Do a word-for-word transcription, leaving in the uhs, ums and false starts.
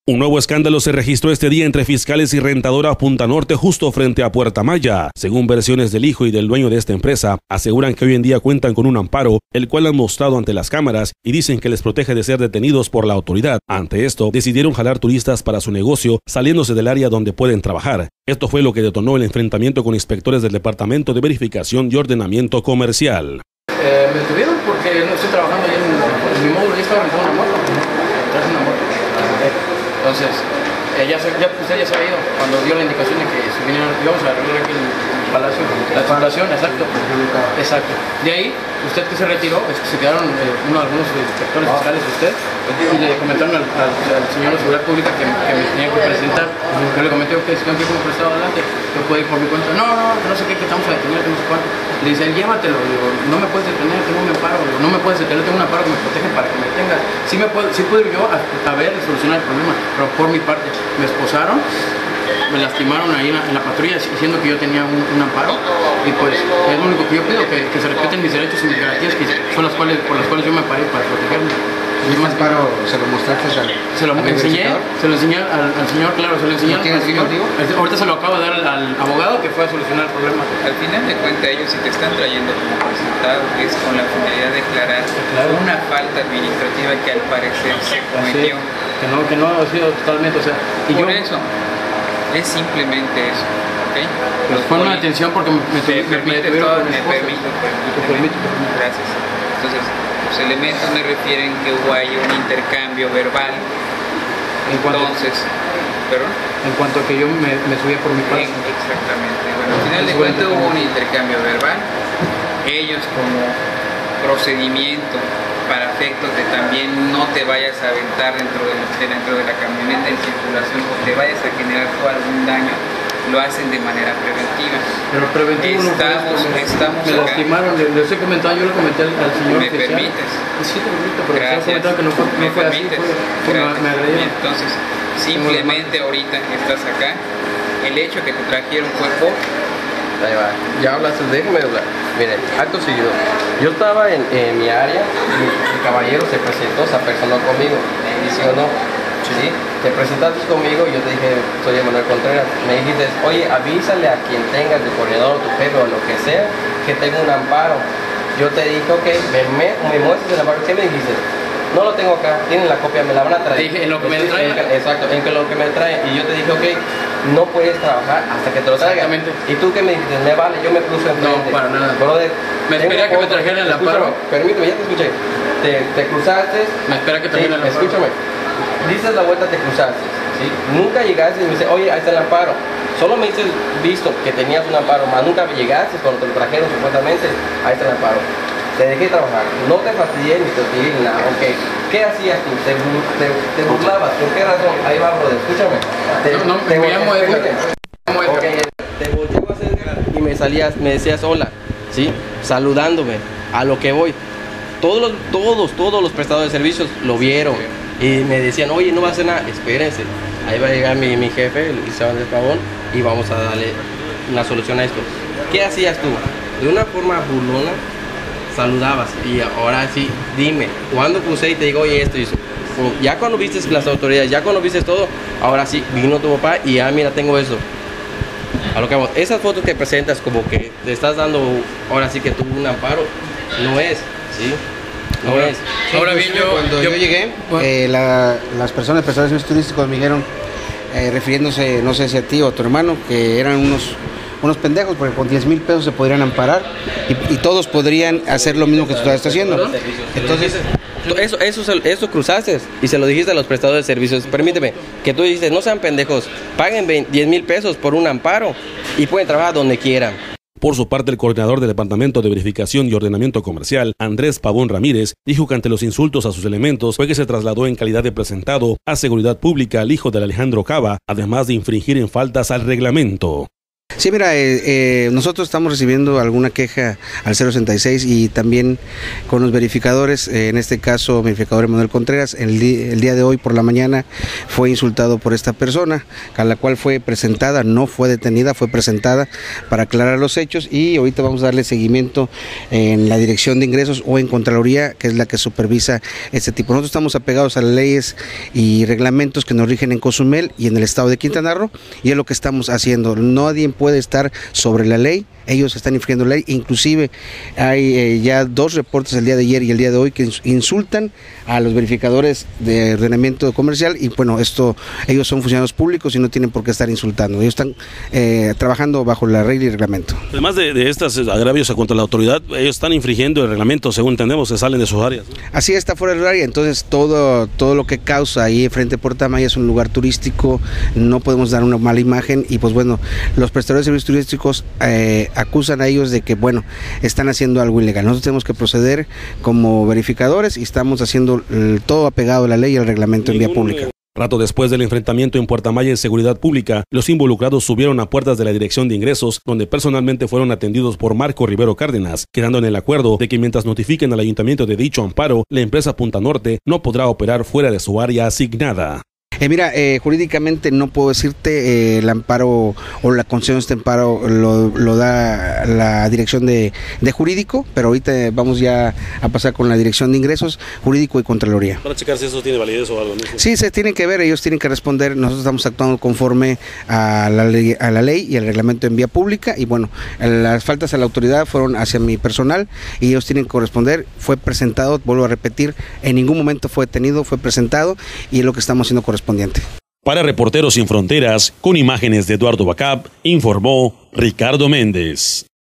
Un nuevo escándalo se registró este día entre fiscales y rentadora Punta Norte justo frente a Puerta Maya. Según versiones del hijo y del dueño de esta empresa, aseguran que hoy en día cuentan con un amparo, el cual han mostrado ante las cámaras y dicen que les protege de ser detenidos por la autoridad. Ante esto, decidieron jalar turistas para su negocio, saliéndose del área donde pueden trabajar. Esto fue lo que detonó el enfrentamiento con inspectores del Departamento de Verificación y Ordenamiento Comercial. Eh, me detuvieron porque no estoy trabajando ahí en, en mi módulo, ya estaba rentando una moto, traje una moto. Entonces, eh, ya, se, ya, usted ya se había ido cuando dio la indicación de que se vinieron, íbamos a arreglar aquí el, el palacio, la titulación, exacto. Exacto. De ahí, usted que se retiró, es que se quedaron eh, uno, algunos inspectores fiscales de usted y le comentaron al, al, al señor de Seguridad Pública que, que me tenía que presentar. Yo le comenté que si no quiero como prestado adelante, yo puedo ir por mi cuenta. No, no, no sé qué, que estamos a detener, que no sé cuánto. Le dice, llévatelo, digo, no me puedes detener, tengo un amparo, digo, no me puedes detener, tengo un amparo que me protege para que me detengas. Sí, me puedo, sí puedo ir yo a, a ver y solucionar el problema, pero por mi parte, me esposaron, me lastimaron ahí en la, en la patrulla diciendo que yo tenía un, un amparo y pues es lo único que yo pido, que, que se respeten mis derechos y mis garantías, que son las cuales, por las cuales yo me paré para protegerme. ¿Y este amparo se lo mostraste al Se lo enseñé, se lo enseñé al, al señor, claro, se lo enseñé al señor. Ahorita se lo acabo de dar al, al abogado que fue a solucionar el problema. Al final de cuentas, ellos si te están trayendo como resultado es con la finalidad de declarar claro. una falta administrativa que al parecer se cometió. Sí, que no, que no ha sido totalmente, o sea, y por yo, eso, es simplemente eso. ¿Okay? Pues fue una atención porque me, me, me, me, permite me, todo, me permito, permito, gracias. Entonces, los elementos me refieren que hubo ahí un intercambio verbal. En cuanto, Entonces, ¿perdón? En cuanto a que yo me, me subía por mi parte. Exactamente. Bueno, al final de cuentas hubo un intercambio verbal. Ellos como procedimiento para efectos de también no te vayas a aventar dentro de, dentro de la camioneta en circulación o te vayas a generar tú algún daño, lo hacen de manera preventiva. Pero preventivo estamos, no me, estamos me acá. lastimaron, le, le estoy comentando, yo le comenté al, al señor ¿Me oficial. permites? Sí, te permito, pero gracias. comentado que no fue, no fue así, fue, fue me, me agredieron. Entonces, simplemente ahorita estás acá, el hecho que te trajeron fue por... Ahí va, ya hablas, déjeme hablar. Miren, acto seguido. Yo estaba en, en mi área, mi, mi caballero se presentó, se apersonó conmigo, me dice o no, ¿sí? Te presentaste conmigo y yo te dije, soy Emanuel Contreras. Me dijiste, oye, avísale a quien tengas de coordinador, tu jefe o lo que sea, que tengo un amparo. Yo te dije, ok, me, me, me muestras el amparo. ¿Qué me dijiste? No lo tengo acá, tienen la copia, me la van a traer. Dije, en lo que me traen. Exacto, en que lo que me traen. Y yo te dije, ok, no puedes trabajar hasta que te lo traigan. ¿Y tú qué me dijiste? Me vale, yo me cruzo enfrente. No, para nada. Brother, me espera que me trajeran el amparo. Permíteme, ya te escuché. Te, te cruzaste. Me espera que trajeran el amparo. Escúchame. Dices la vuelta, te cruzaste. ¿Sí? Nunca llegaste y me dices, oye, ahí está el amparo. Solo me dices, visto que tenías un amparo, más nunca llegaste cuando te lo trajeron supuestamente. Ahí está el amparo. Te dejé trabajar, no te fastidié ni te tiré ni nada, ok. ¿Qué hacías tú? ¿Te, te, te burlabas? ¿Por qué razón? Ahí va, brother, escúchame. Te, no, no, te me llamo Edgar. Okay, te volteó a hacer y me salías, me decías hola, ¿sí? Saludándome, a lo que voy. Todos los, todos, todos los prestadores de servicios lo vieron y me decían, oye, no va a hacer nada, espérense. Ahí va a llegar mi, mi jefe, el Isabel del Pavón, y vamos a darle una solución a esto. ¿Qué hacías tú? De una forma burlona, saludabas y ahora sí, dime, ¿cuándo puse y te digo, oye, esto y eso? Ya cuando viste las autoridades, ya cuando viste todo, ahora sí, vino tu papá y ah, mira, tengo eso. A lo que vamos, esas fotos que presentas como que te estás dando, ahora sí que tuvo un amparo, no es, ¿sí? No ahora, es. Ahora bien, yo, cuando yo, yo llegué, bueno. eh, la, las personas, prestadores turísticos me dijeron, eh, refiriéndose, no sé si a ti o a tu hermano, que eran unos... unos pendejos, porque con diez mil pesos se podrían amparar y, y todos podrían hacer lo mismo que tú estás haciendo. Entonces, eso, eso, eso cruzaste y se lo dijiste a los prestadores de servicios. Permíteme, que tú dijiste, no sean pendejos, paguen diez mil pesos por un amparo y pueden trabajar donde quieran. Por su parte, el coordinador del Departamento de Verificación y Ordenamiento Comercial, Andrés Pavón Ramírez, dijo que ante los insultos a sus elementos fue que se trasladó en calidad de presentado a Seguridad Pública al hijo de Alejandro Cava, además de infringir en faltas al reglamento. Sí, mira, eh, eh, nosotros estamos recibiendo alguna queja al cero sesenta y seis y también con los verificadores, eh, en este caso verificador Manuel Contreras, el, el día de hoy por la mañana fue insultado por esta persona, a la cual fue presentada, no fue detenida, fue presentada para aclarar los hechos y ahorita vamos a darle seguimiento en la Dirección de Ingresos o en Contraloría, que es la que supervisa este tipo. Nosotros estamos apegados a las leyes y reglamentos que nos rigen en Cozumel y en el estado de Quintana Roo y es lo que estamos haciendo. Nadie puede estar sobre la ley, ellos están infringiendo la ley, inclusive hay eh, ya dos reportes el día de ayer y el día de hoy que insultan a los verificadores de ordenamiento comercial y bueno, esto, ellos son funcionarios públicos y no tienen por qué estar insultando, ellos están eh, trabajando bajo la ley y el reglamento. Además de, de estos agravios contra la autoridad, ellos están infringiendo el reglamento, según entendemos, se salen de sus áreas, ¿no? Así está fuera del área, entonces todo, todo lo que causa ahí frente a Puerto Maya es un lugar turístico, no podemos dar una mala imagen y pues bueno, los prestadores de servicios turísticos eh, acusan a ellos de que bueno, están haciendo algo ilegal. Nosotros tenemos que proceder como verificadores y estamos haciendo el, todo apegado a la ley y al reglamento en vía pública. Rato después del enfrentamiento en Puerto Maya en seguridad pública, los involucrados subieron a puertas de la Dirección de Ingresos, donde personalmente fueron atendidos por Marco Rivero Cárdenas, quedando en el acuerdo de que mientras notifiquen al ayuntamiento de dicho amparo, la empresa Punta Norte no podrá operar fuera de su área asignada. Eh, mira, eh, jurídicamente no puedo decirte, eh, el amparo o la concesión de este amparo lo, lo da la dirección de, de jurídico, pero ahorita vamos ya a pasar con la Dirección de Ingresos, Jurídico y Contraloría. Para checar si eso tiene validez o algo, ¿no? Sí, se tienen que ver, ellos tienen que responder, nosotros estamos actuando conforme a la ley, a la ley y al reglamento en vía pública y bueno, las faltas a la autoridad fueron hacia mi personal y ellos tienen que responder, fue presentado, vuelvo a repetir, en ningún momento fue detenido, fue presentado y es lo que estamos haciendo correspondiente. Para Reporteros Sin Fronteras, con imágenes de Eduardo Bacab, informó Ricardo Méndez.